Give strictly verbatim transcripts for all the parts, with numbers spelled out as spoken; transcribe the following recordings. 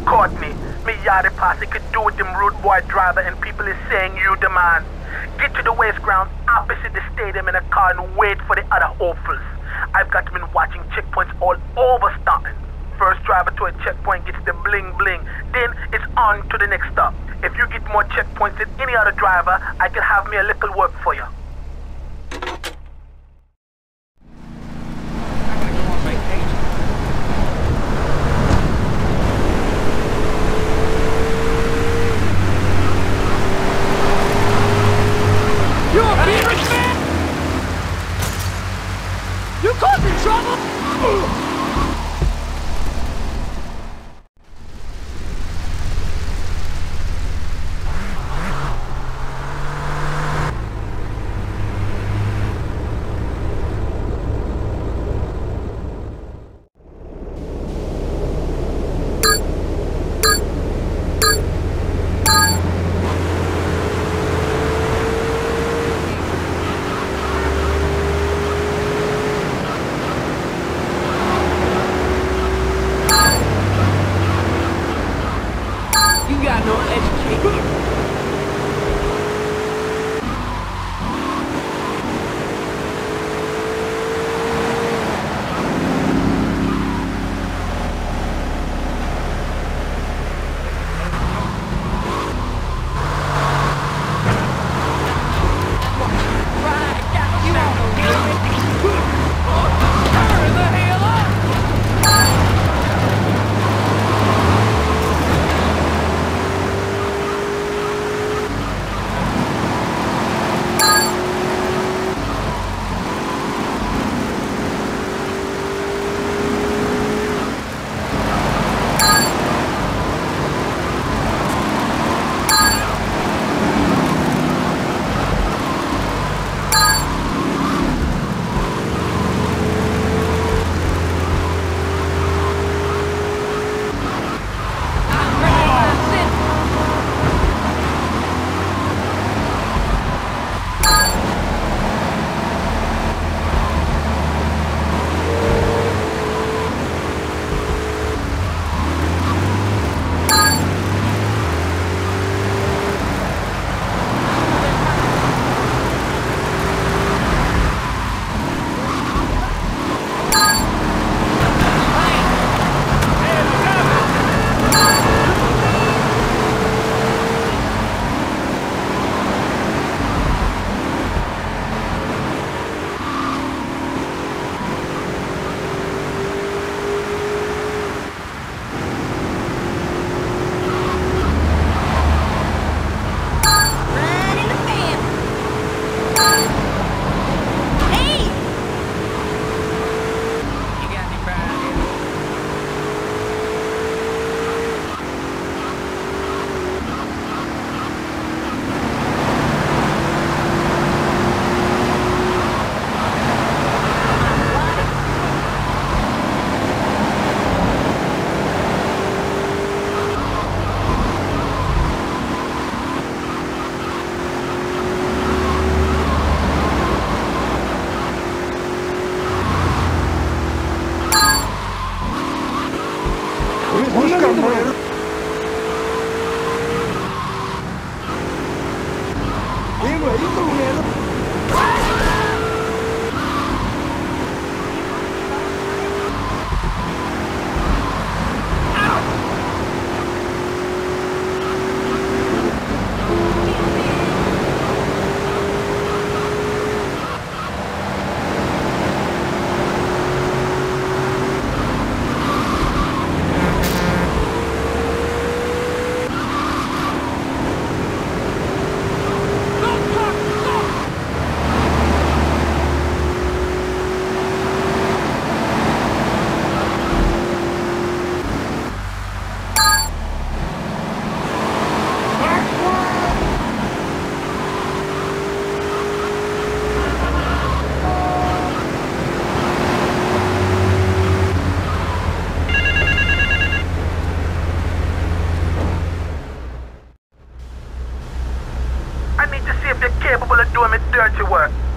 caught me. Me yardie posse could do with them rude boy driver and people is saying you the man. Get to the waste ground opposite the stadium in a car and wait for the other hopefuls. I've got been watching checkpoints all over Staunton. First driver to a checkpoint gets the bling bling, then it's on to the next stop. If you get more checkpoints than any other driver, I can have me a little work for you. You causing trouble?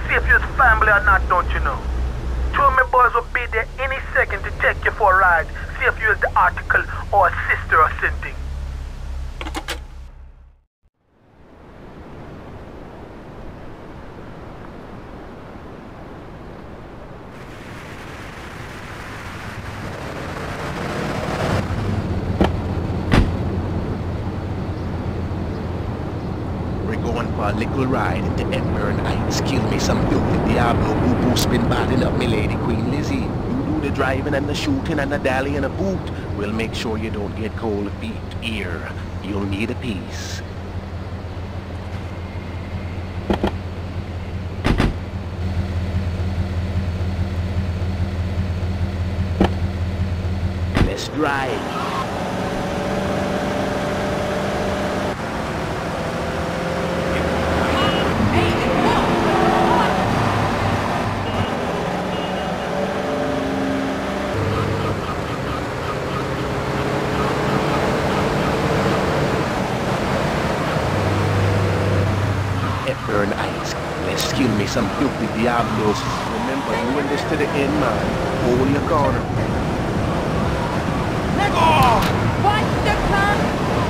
Family or not, don't you know? Two of my boys will be there any second to take you for a ride. see if you use the article or a sister or something. A little ride into Ember and Heights. Kill me some filthy Diablo boo-boo spin batting up me lady Queen Lizzie. You do the driving and the shooting and the dally and a boot. We'll make sure you don't get cold feet. Here, you'll need a piece. Let's drive. Burn ice. Let's kill me some filthy Diablos. Remember, doing this to the end, man. Hold your corner. Let go! What's the plan?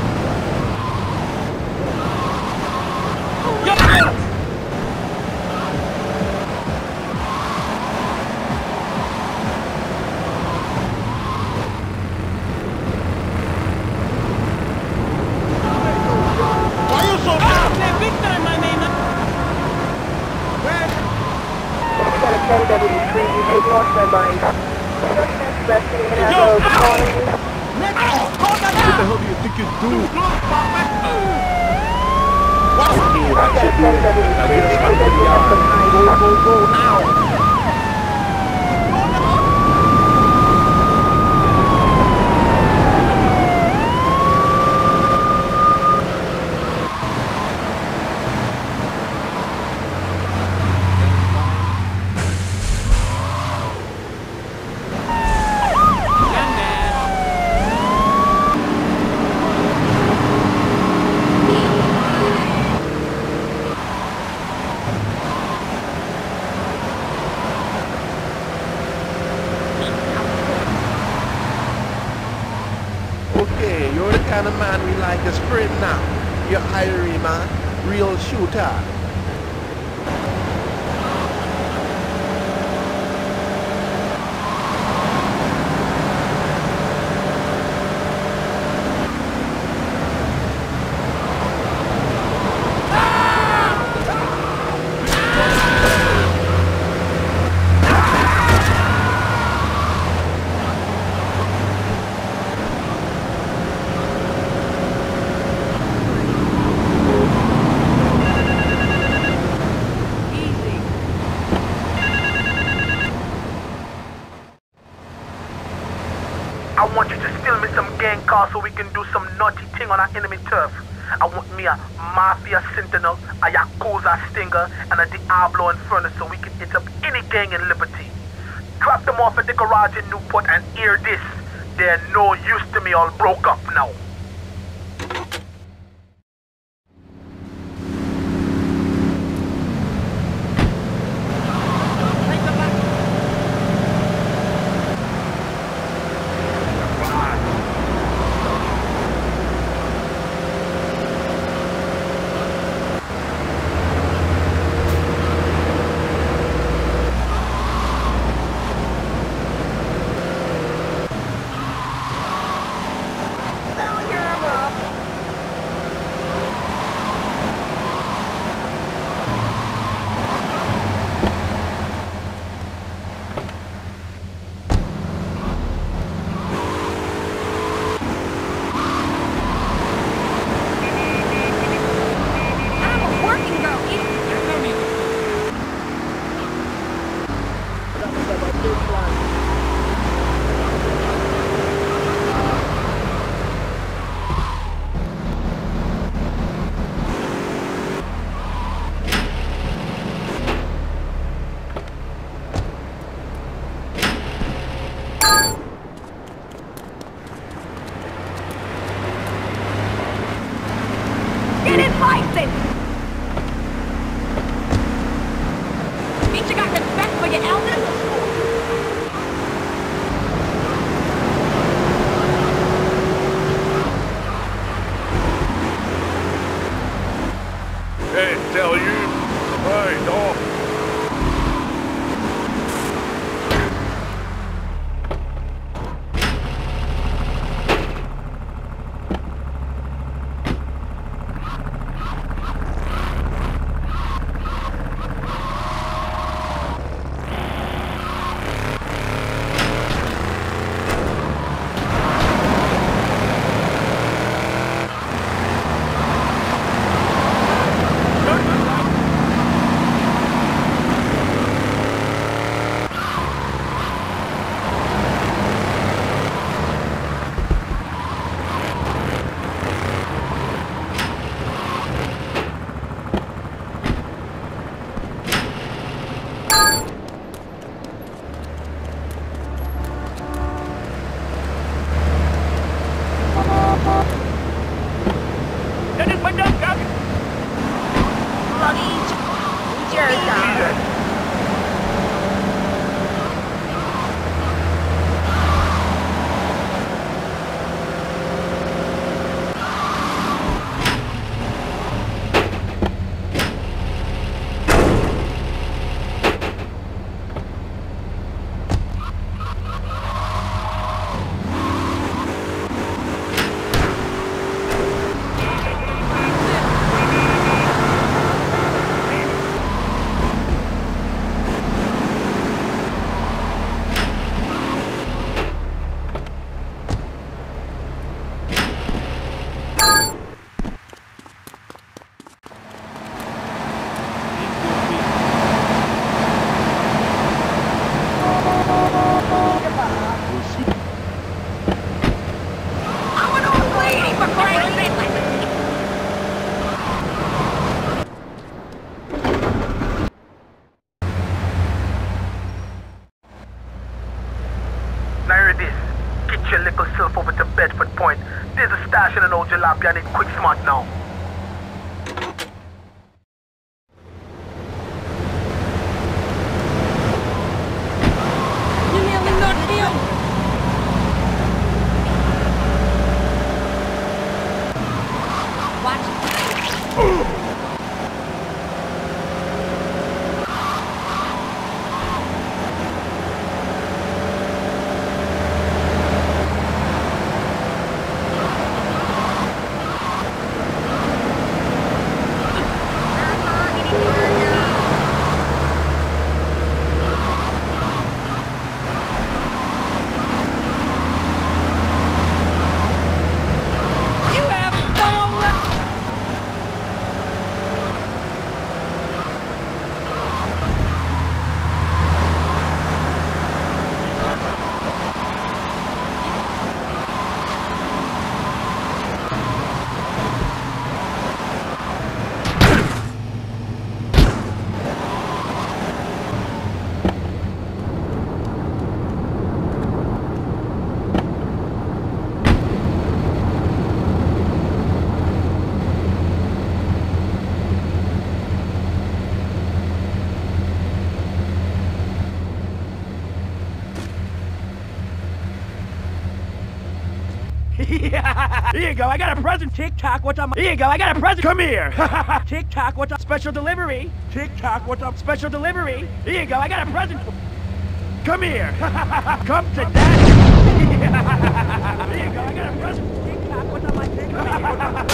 Why you so bad? Big time, my man. ten W three, you take lost my mind. Resting in a road calling you. What the hell do you think you're doing? What's Okay, ten that's it, dude. W Now three, get us you back to take the lost yard. my Go, mind. go, go, now! Okay, you're the kind of man we like as friend now. You're Irie, man. Real shooter. I want you to steal me some gang cars so we can do some naughty thing on our enemy turf. I want me a Mafia Sentinel, a Yakuza Stinger, and a Diablo Inferno so we can hit up any gang in Liberty. Drop them off at the garage in Newport and hear this. They're no use to me, all broke up now. That is my dumb cock. Bloody jerk. Get your little self over to Bedford Point. There's a stash in an old jalopy. I need quick smart now. You nearly knocked me out. Watch. Yeah. Here you go, I got a present. Tick-tock, what's up? Here you go, I got a present. Come here. Tick-tock, what's up? Special delivery. Tick-tock, what's up? Special delivery. Here you go, I got a present. Come here. Come to daddy. Here you go, I got a present. Tick-tock, what's up, my tick? Come here.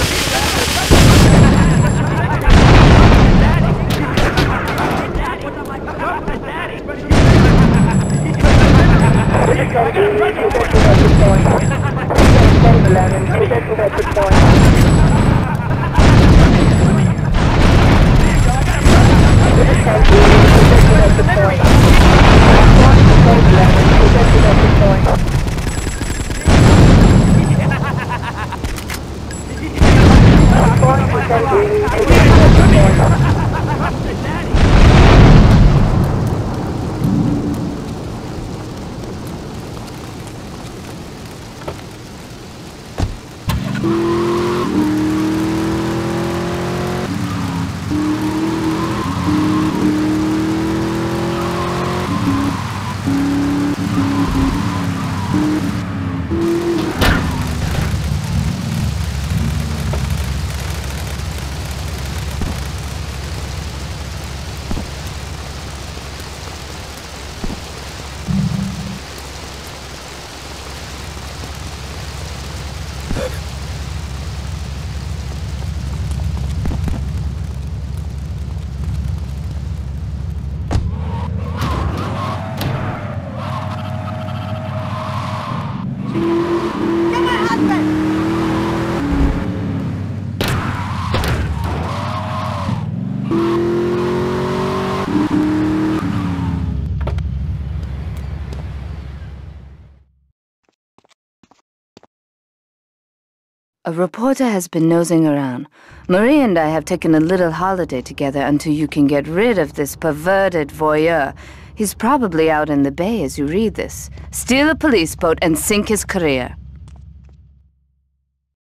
Daddy. What's up, my come to daddy. Special I got a present. eleven, take it to Bedford Point. This is County, take it to Bedford Point. one, code eleven, take it to Bedford Point. one, County, take it to Bedford Point. A reporter has been nosing around. Marie and I have taken a little holiday together until you can get rid of this perverted voyeur. He's probably out in the bay as you read this. Steal a police boat and sink his career.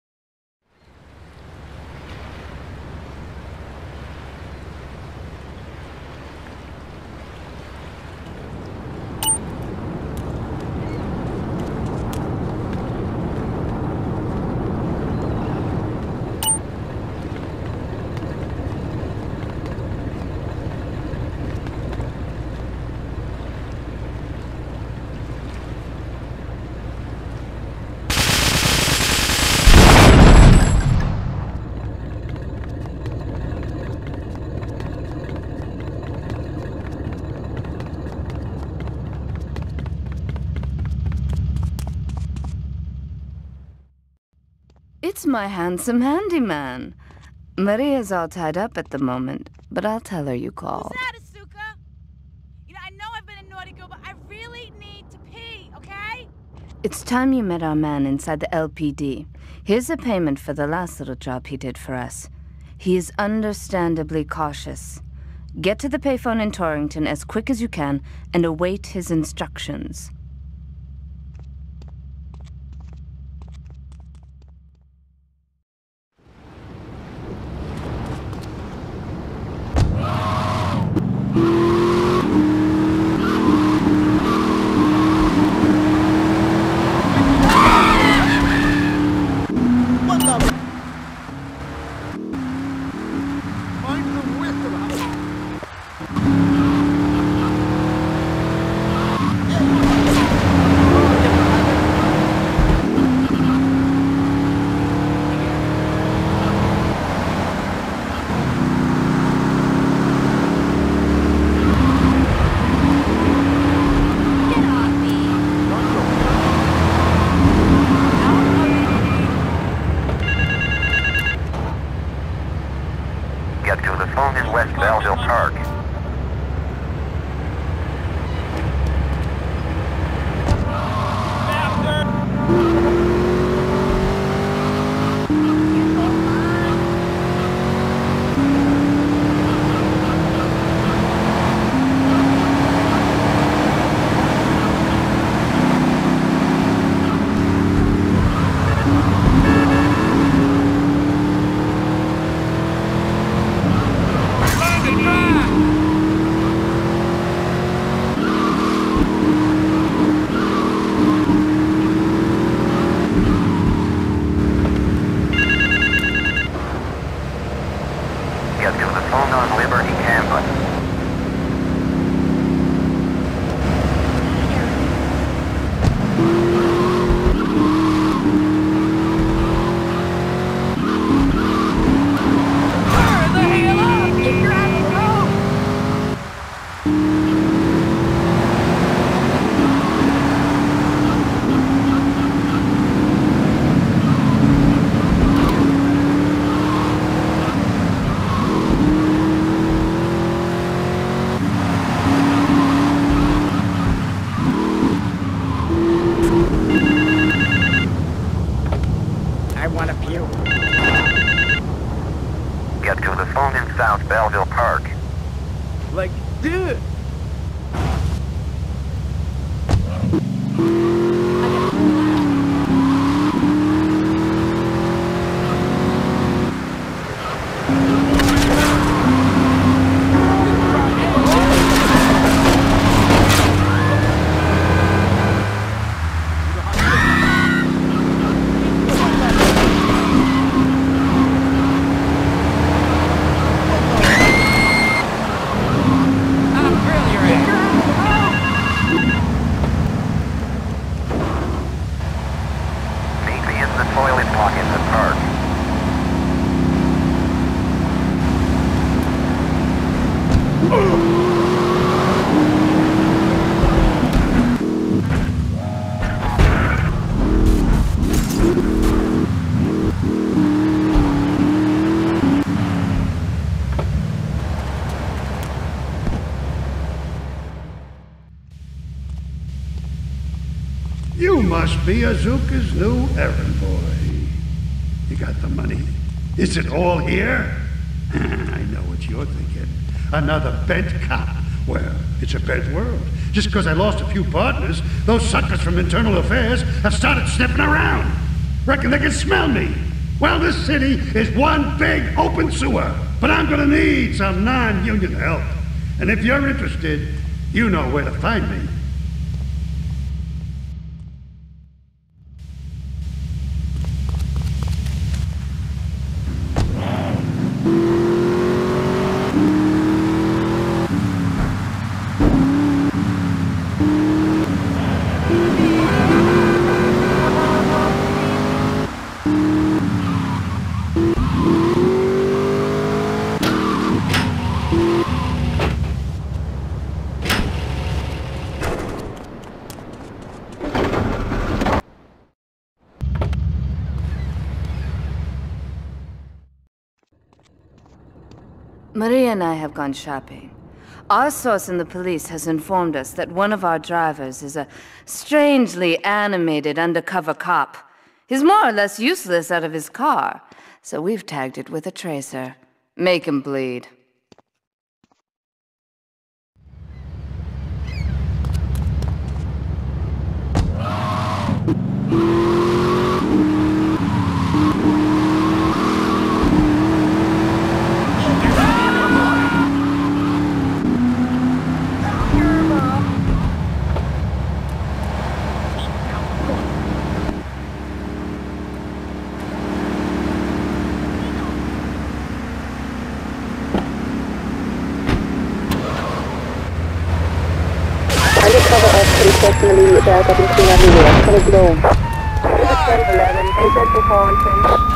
It's my handsome handyman. Maria's all tied up at the moment, but I'll tell her you called. Who's that, Asuka? You know, I know I've been a naughty girl, but I really need to pee, okay? It's time you met our man inside the L P D. Here's a payment for the last little job he did for us. He is understandably cautious. Get to the payphone in Torrington as quick as you can and await his instructions. You must be Azuka's new errand boy. You got the money. Is it all here? I know what you're thinking. Another bent cop. Well, it's a bent world. Just because I lost a few partners, those suckers from Internal Affairs have started sniffing around. Reckon they can smell me. Well, this city is one big open sewer. But I'm gonna need some non-union help. And if you're interested, you know where to find me. Maria and I have gone shopping. Our source in the police has informed us that one of our drivers is a strangely animated undercover cop. He's more or less useless out of his car, so we've tagged it with a tracer. Make him bleed. An immediate backup in Queen Avenue. I'm coming below. This is ten eleven, in Central Thornton.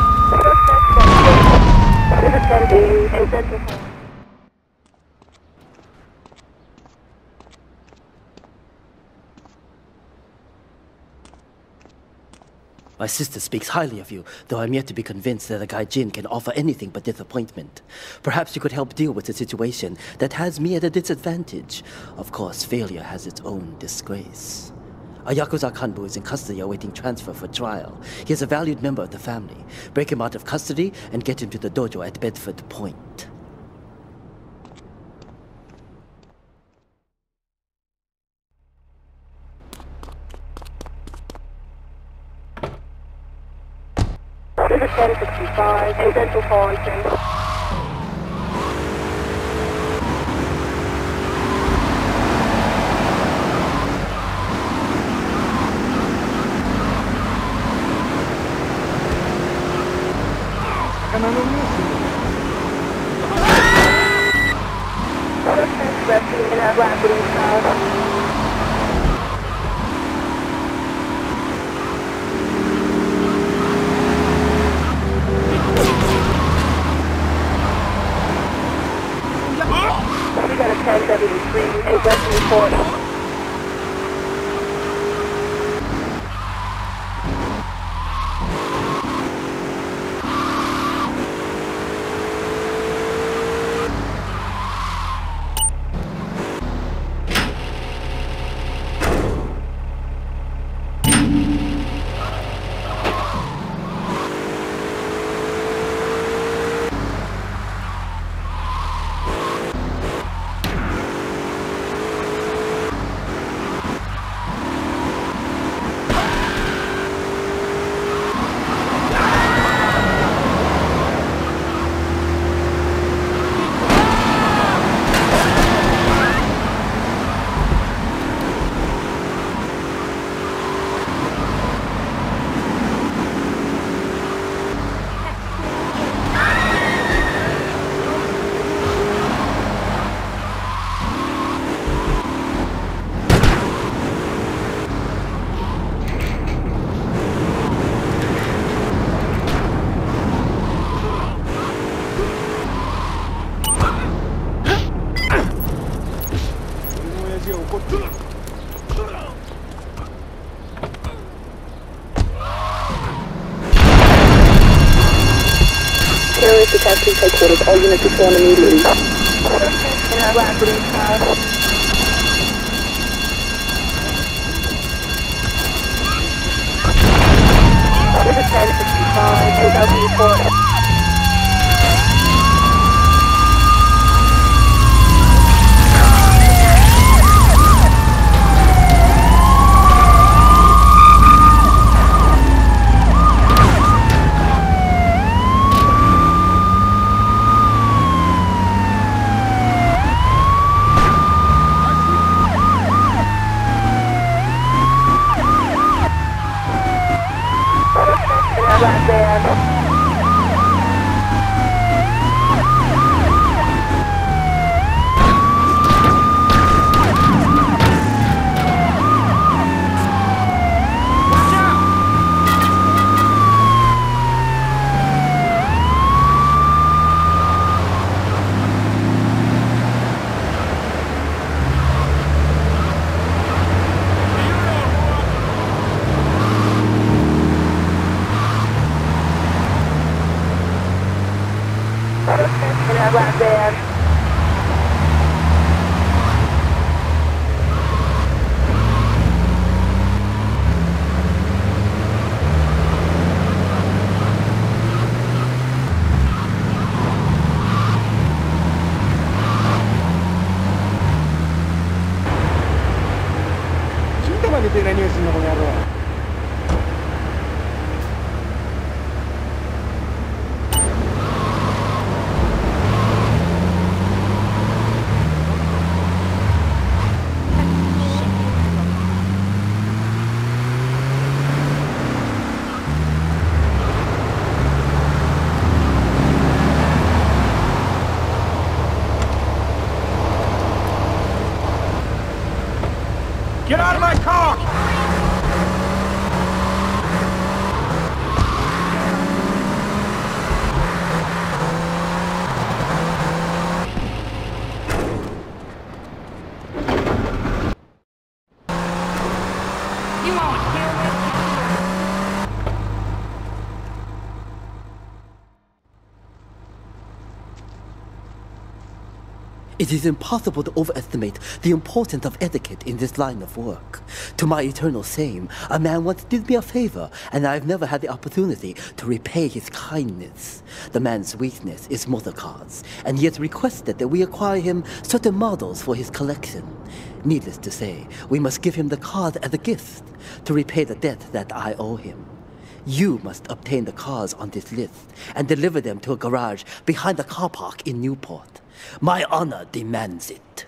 This is ten eighty, in Central Thornton. My sister speaks highly of you, though I'm yet to be convinced that a guy Jin can offer anything but disappointment. Perhaps you could help deal with a situation that has me at a disadvantage. Of course, failure has its own disgrace. A Yakuza Kanbu is in custody awaiting transfer for trial. He is a valued member of the family. Break him out of custody and get him to the dojo at Bedford Point. This is ten sixty-five, in Central Thornton. Rescue in a rapidly south. We got a ten seventy-three, in Western Port. Detective headquarters, all units respond immediately. In our rapidly south. This is ten sixty-five, in South Port. Black band. that black van. Get out of my car! You won't kill me. It is impossible to overestimate the importance of etiquette in this line of work. To my eternal shame, a man once did me a favor, and I have never had the opportunity to repay his kindness. The man's weakness is motor cars, and he has requested that we acquire him certain models for his collection. Needless to say, we must give him the cars as a gift to repay the debt that I owe him. You must obtain the cars on this list and deliver them to a garage behind the car park in Newport. My honor demands it.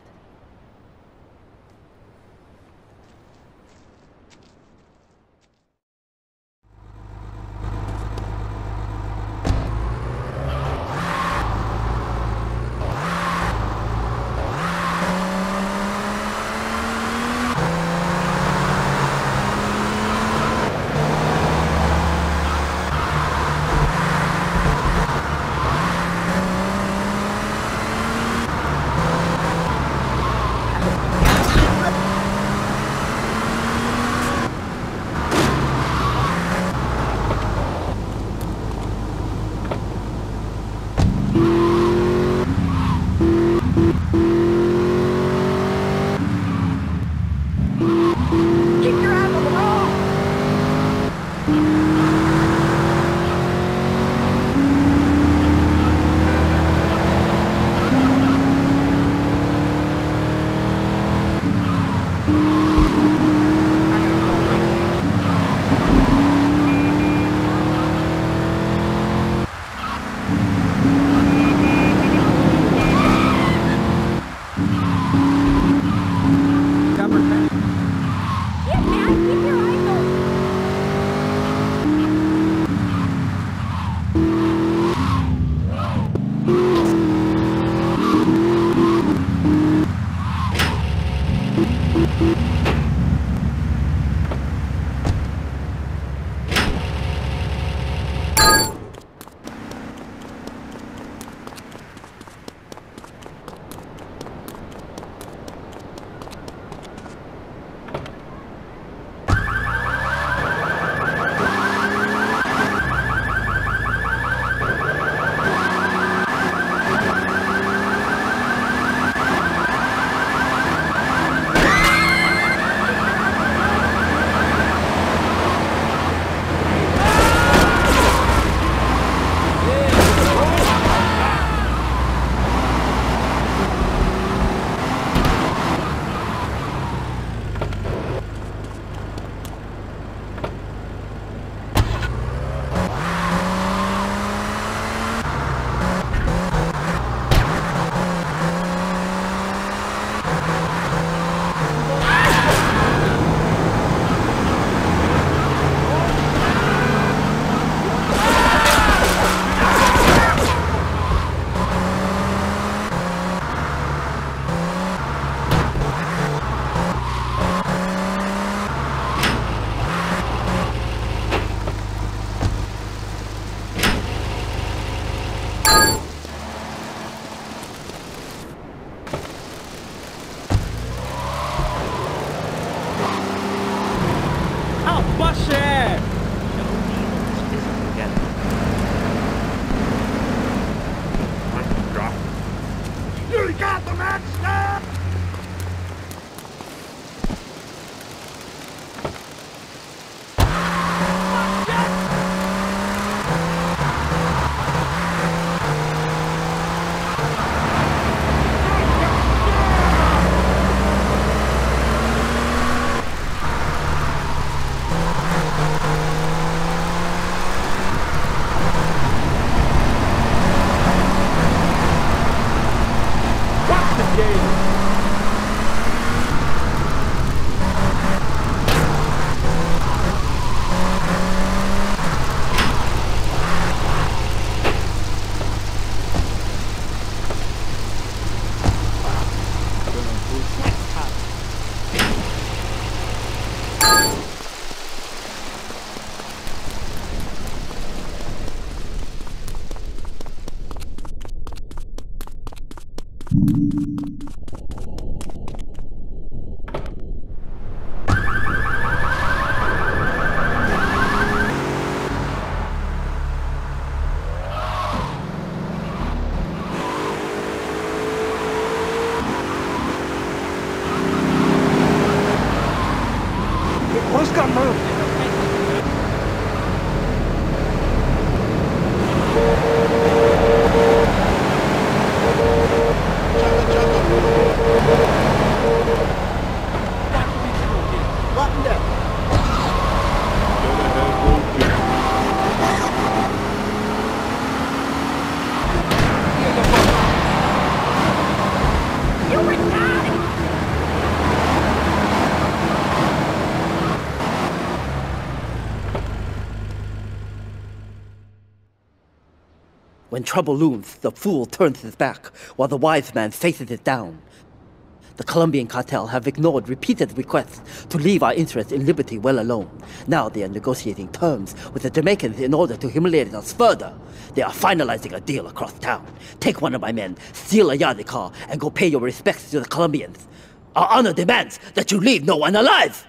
When trouble looms, the fool turns his back, while the wise man faces it down. The Colombian cartel have ignored repeated requests to leave our interests in liberty well alone. Now they are negotiating terms with the Jamaicans in order to humiliate us further. They are finalizing a deal across town. Take one of my men, steal a Yardley car, and go pay your respects to the Colombians. Our honor demands that you leave no one alive!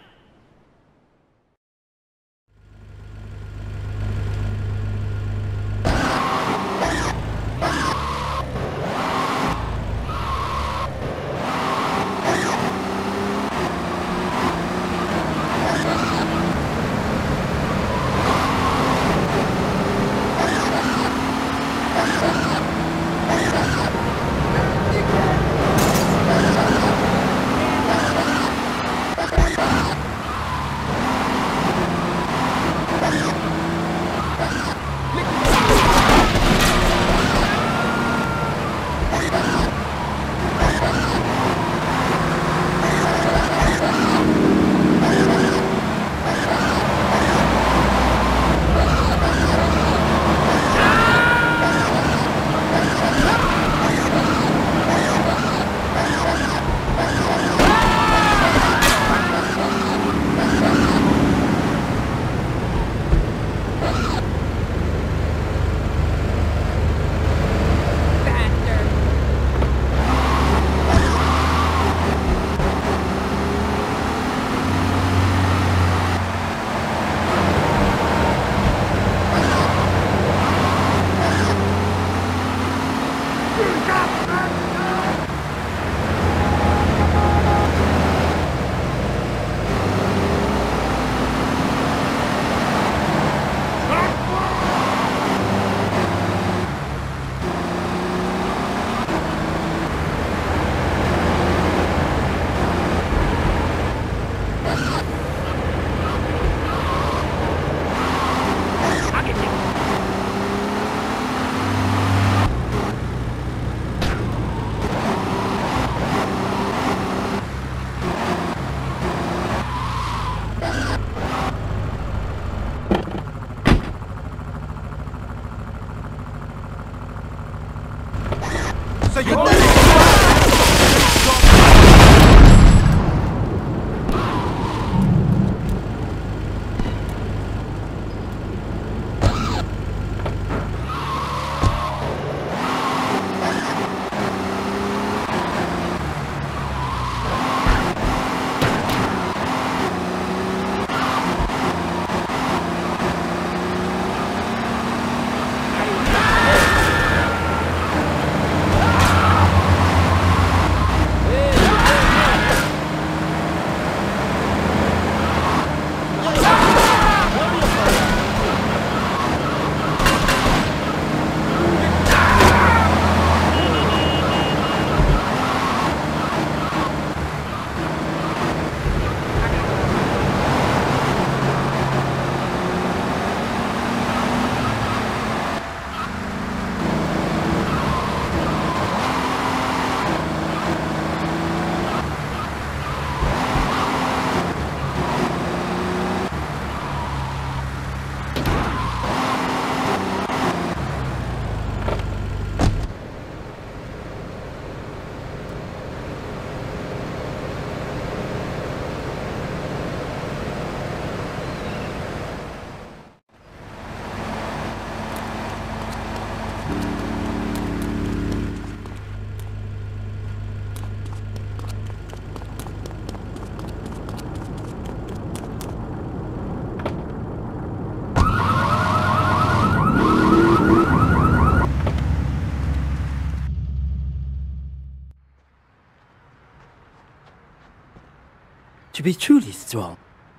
To be truly strong,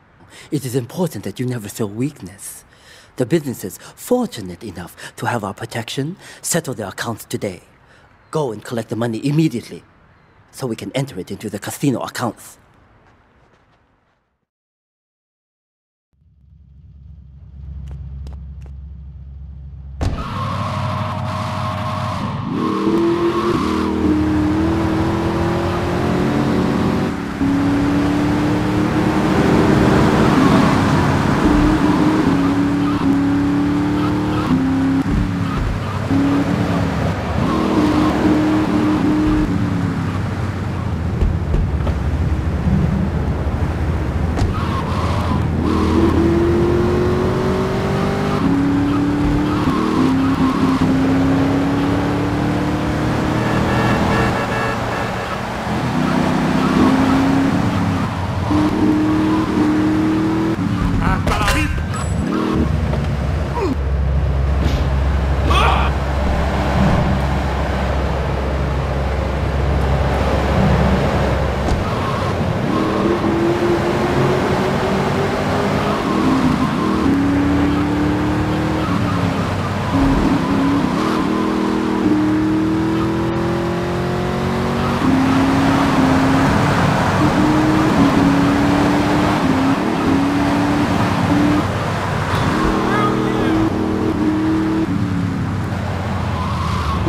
it is important that you never show weakness. The businesses fortunate enough to have our protection settle their accounts today. Go and collect the money immediately, so we can enter it into the casino accounts. You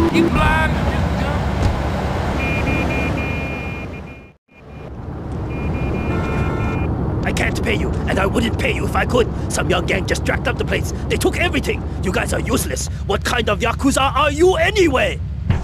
You blind? I can't pay you, and I wouldn't pay you if I could. Some young gang just jacked up the place. They took everything. You guys are useless. What kind of Yakuza are you anyway?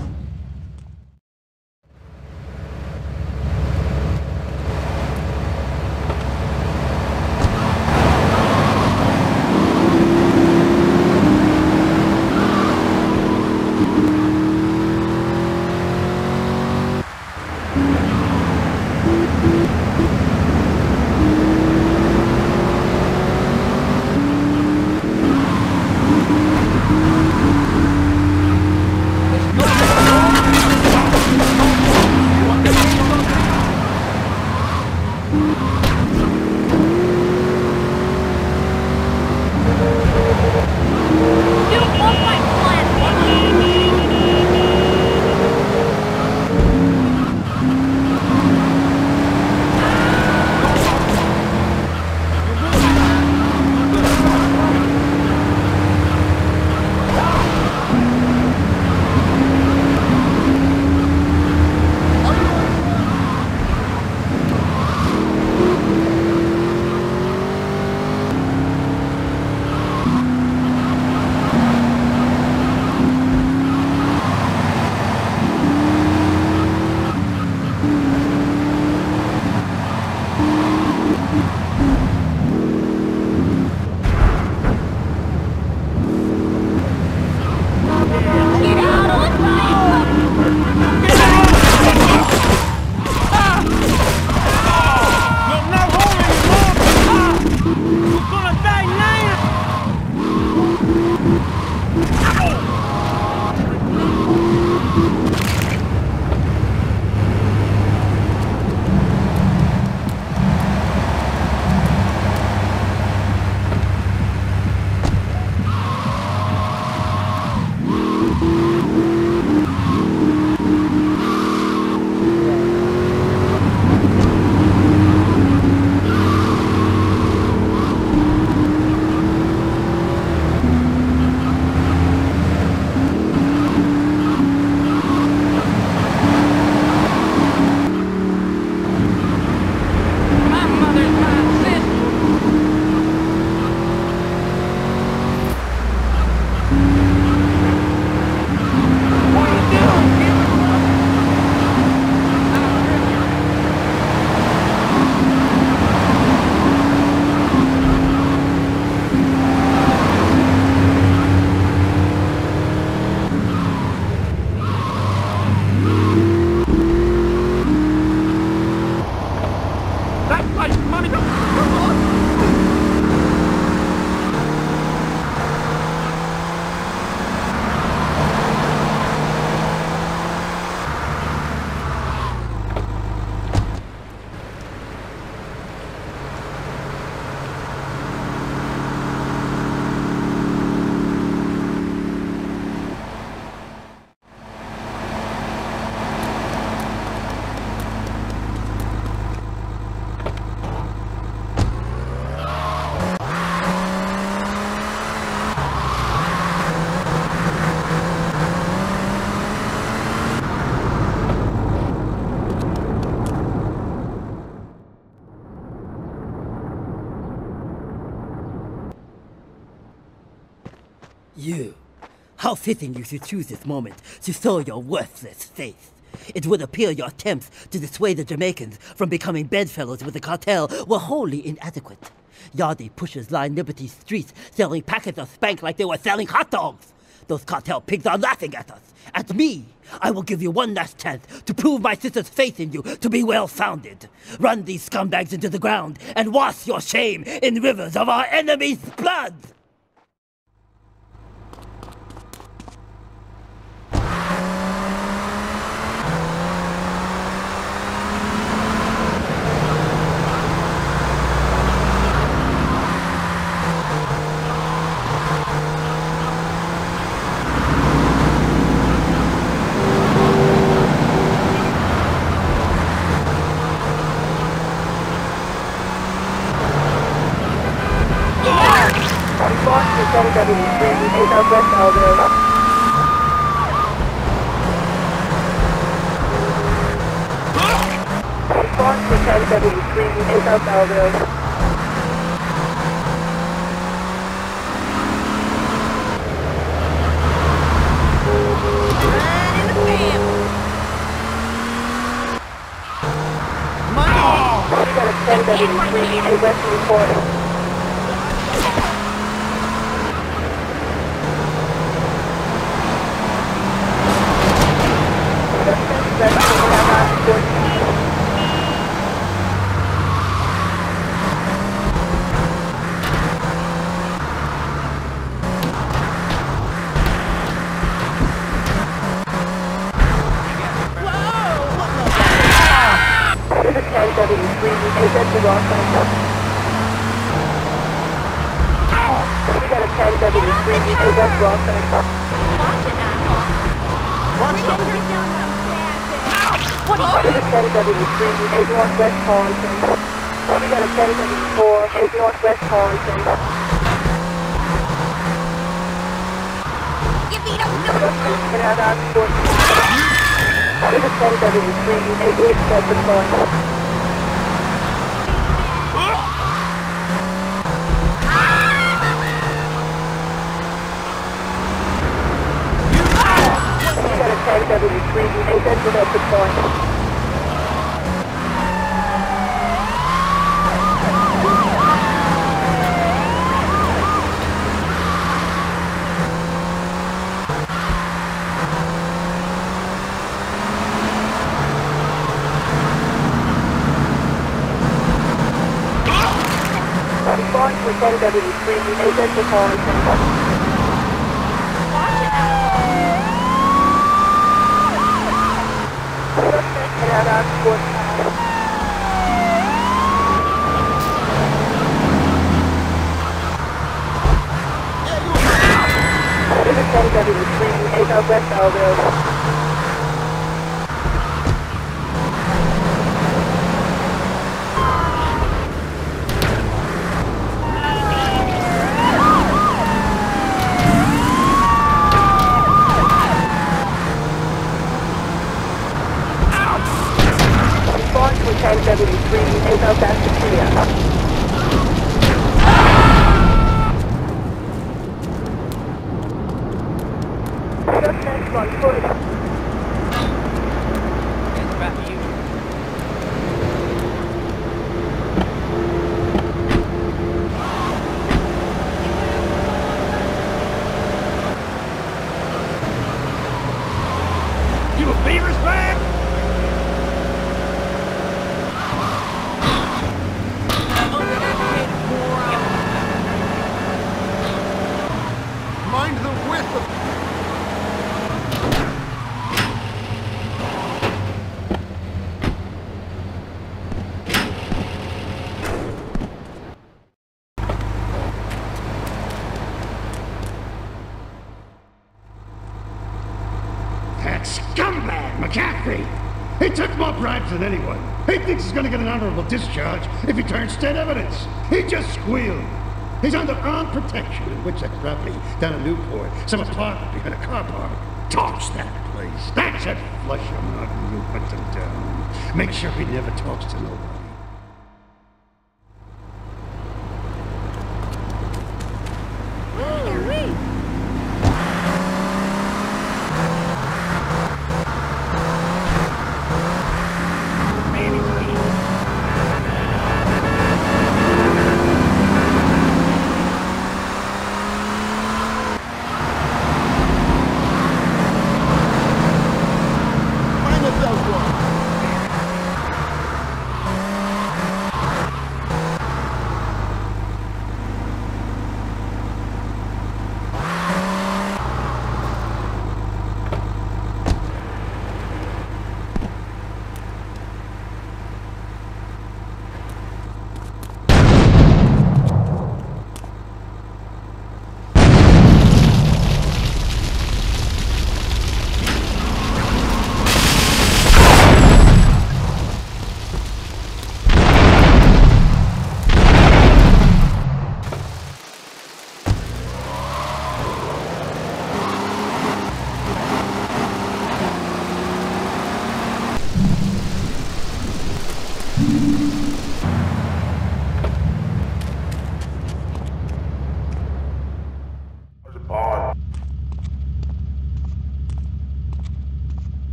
You. How fitting you should choose this moment to sow your worthless faith. It would appear your attempts to dissuade the Jamaicans from becoming bedfellows with the cartel were wholly inadequate. Yardie pushers line Liberty streets selling packets of spank like they were selling hot dogs. Those cartel pigs are laughing at us. At me. I will give you one last chance to prove my sister's faith in you to be well-founded. Run these scumbags into the ground and wash your shame in rivers of our enemies' blood! Boston seven W three, we take Southwest Alabama. ten seventy-three in South Belleville. ten seventy-three in West Newport. ten seventy-three in Central Rockland. We got a ten seventy-three in West Rockland. Watch it, What is a ten seventy-three in Northwest Harlingen? We got a ten seventy-four in Northwest Harlingen. Give me the Get out of Fort. There's a ten seventy-three in East Bedford Park. ten seventy-three in Central Bedford Park. Response for ten seventy-three in Central Park. Get out of Fort. There's a ten seventy-three in Southwest Belleville. ten seventy-three in South Pasadena. Suspect on foot. You a Beavers fan? Mind the width of... That scumbag, McCaffrey! He took more bribes than anyone. He thinks he's gonna get an honorable discharge if he turns state evidence. He just squealed. He's under armed protection in Winchester property down in Newport. Some apartment behind a car park. Torch that place. That's it. Flush him out and you put him down. Make sure he never talks to nobody.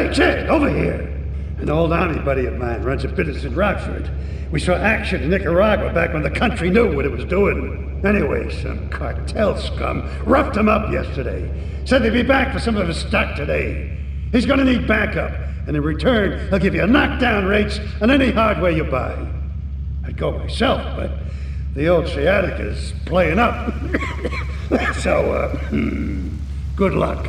Hey, Ted, over here. An old army buddy of mine runs a business in Rockford. We saw action in Nicaragua back when the country knew what it was doing. Anyway, some cartel scum roughed him up yesterday. Said they'd be back for some of his stock today. He's gonna need backup, and in return, he'll give you knockdown rates on any hardware you buy. I'd go myself, but the old sciatica's playing up. So, uh, good luck.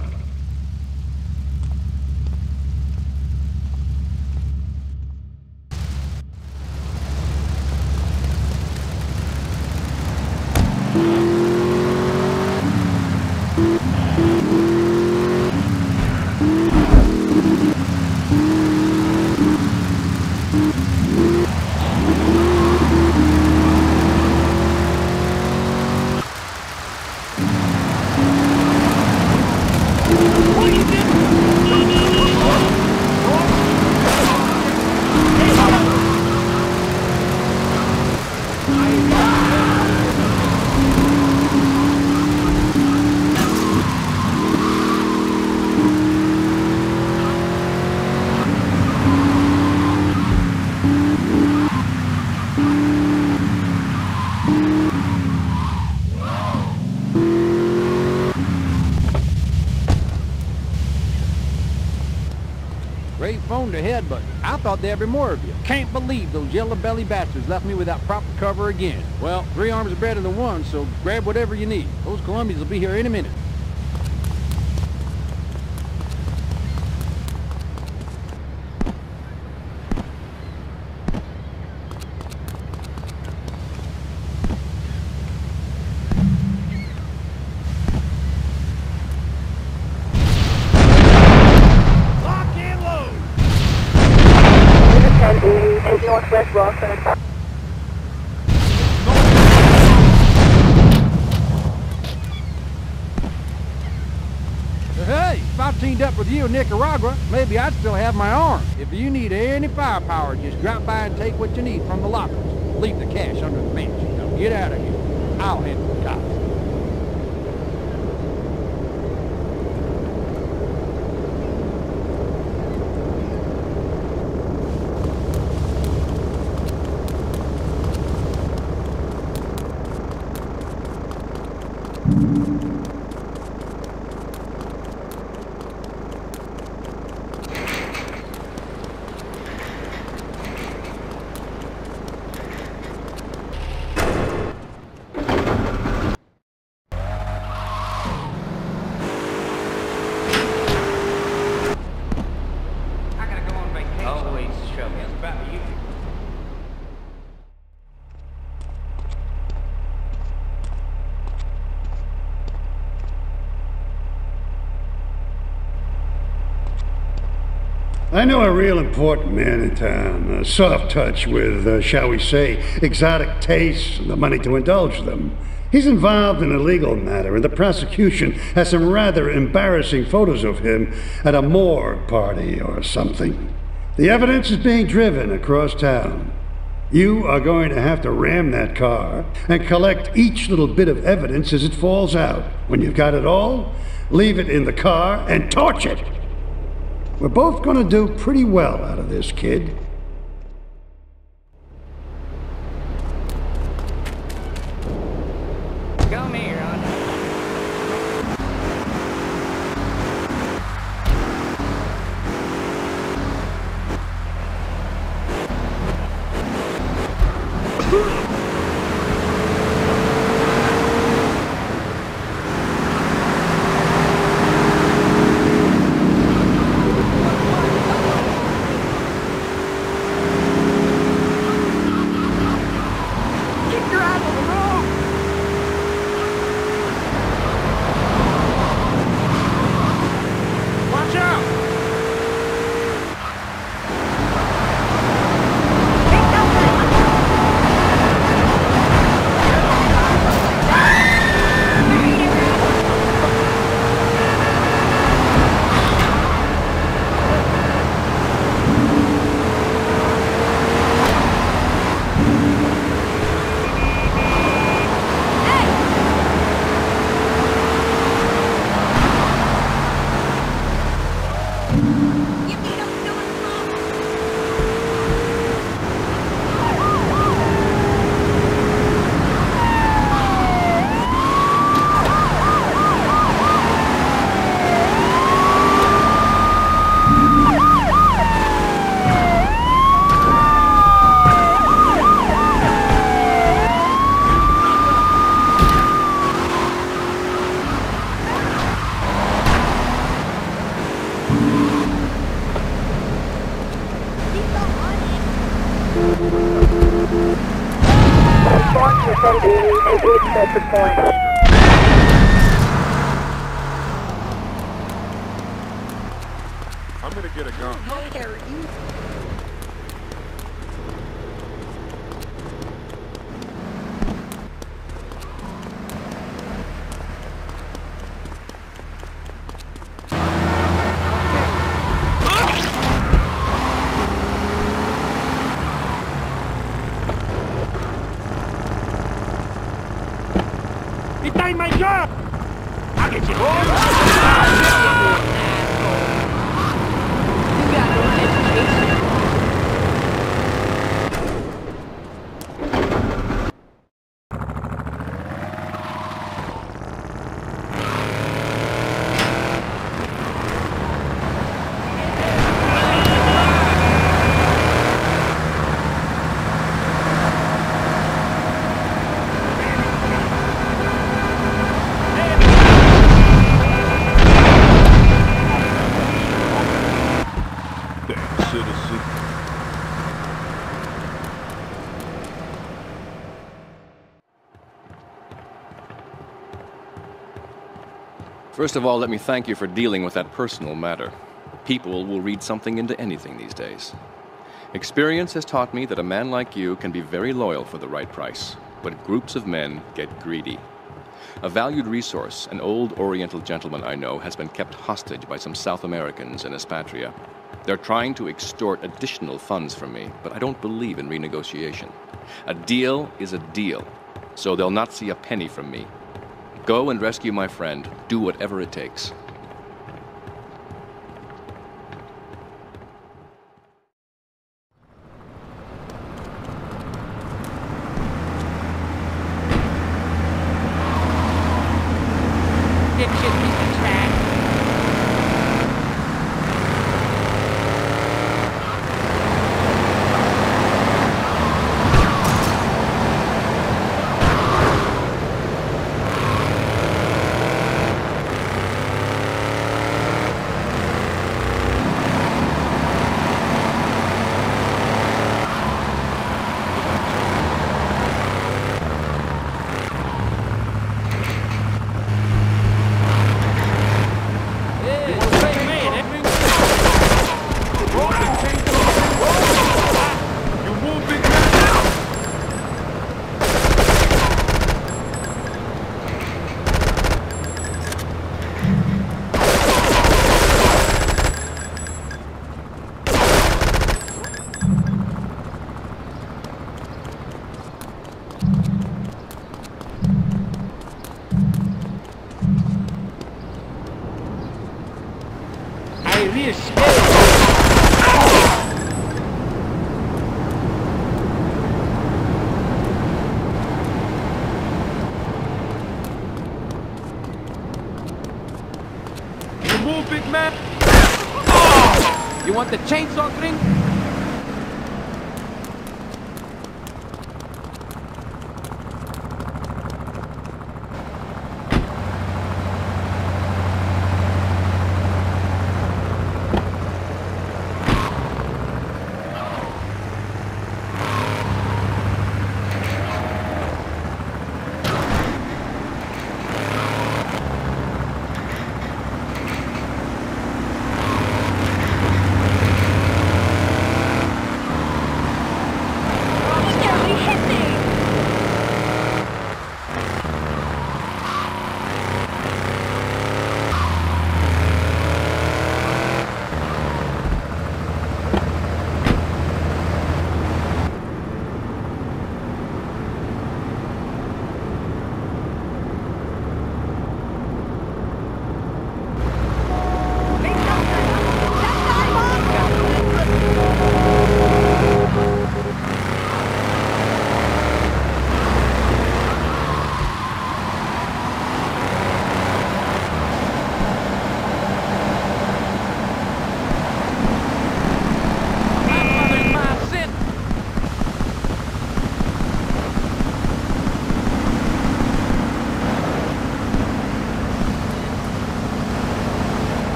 Great phone to head, but I thought there'd be more of you. Can't believe those yellow-belly bastards left me without proper cover again. Well, three arms are better than one, so grab whatever you need. Those Colombians will be here any minute. Northwest Rockford. Hey, if I teamed up with you in Nicaragua, maybe I'd still have my arm. If you need any firepower, just drop by and take what you need from the lockers. Leave the cash under the bench. Now get out of here. I'll handle the cops. I know a real important man in town, a soft touch with, uh, shall we say, exotic tastes and the money to indulge them. He's involved in a legal matter, and the prosecution has some rather embarrassing photos of him at a morgue party or something. The evidence is being driven across town. You are going to have to ram that car and collect each little bit of evidence as it falls out. When you've got it all, leave it in the car and torch it. We're both gonna do pretty well out of this, kid. Come here, get a gun. How dare you? Behind my gun! I'll get you, boy! First of all, let me thank you for dealing with that personal matter. People will read something into anything these days. Experience has taught me that a man like you can be very loyal for the right price, but groups of men get greedy. A valued resource, an old Oriental gentleman I know, has been kept hostage by some South Americans in Espatria. They're trying to extort additional funds from me, but I don't believe in renegotiation. A deal is a deal, so they'll not see a penny from me. Go and rescue my friend. Do whatever it takes. Move, big man! You want the chainsaw thing?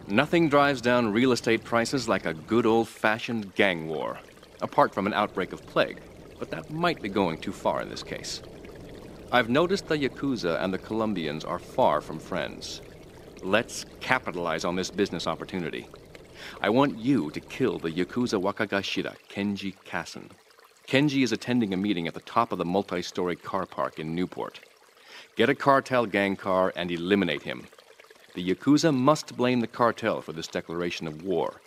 Nothing drives down real estate prices like a good old-fashioned gang war. Apart from an outbreak of plague, but that might be going too far in this case. I've noticed the Yakuza and the Colombians are far from friends. Let's capitalize on this business opportunity. I want you to kill the Yakuza Wakagashira, Kenji Kassen. Kenji is attending a meeting at the top of the multi-story car park in Newport. Get a cartel gang car and eliminate him. The Yakuza must blame the cartel for this declaration of war.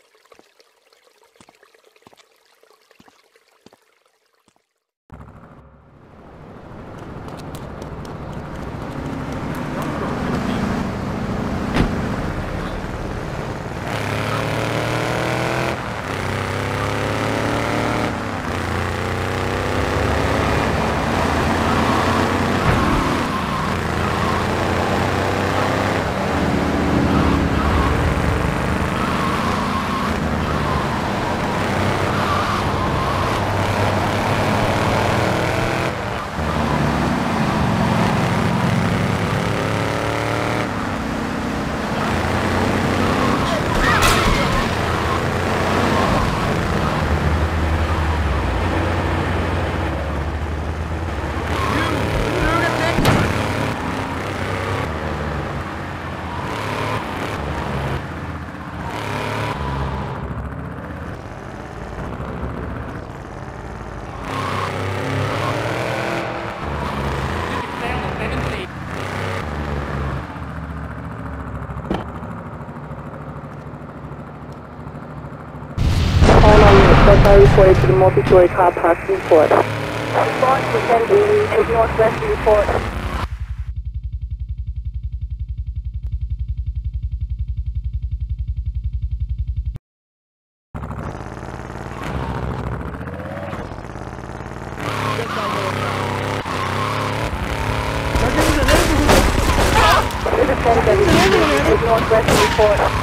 I reported to the multi-story car park Newport. Response to ten eighty to Northwest Newport. This is ten seventy to Northwest Newport.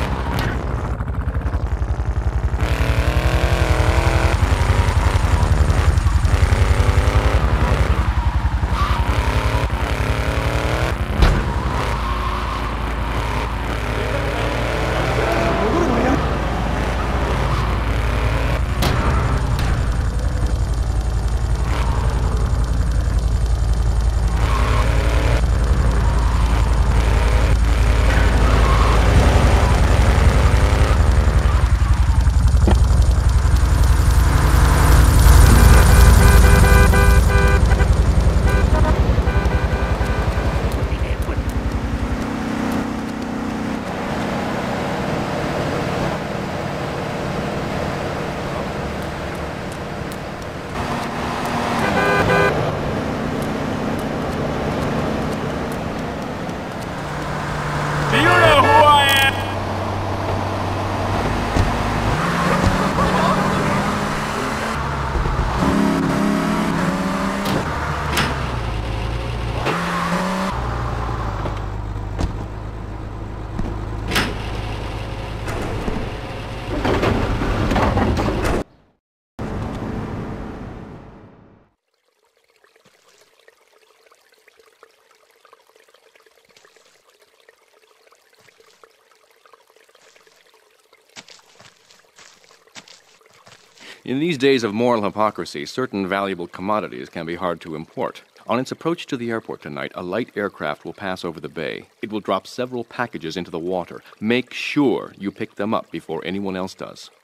In these days of moral hypocrisy, certain valuable commodities can be hard to import. On its approach to the airport tonight, a light aircraft will pass over the bay. It will drop several packages into the water. Make sure you pick them up before anyone else does.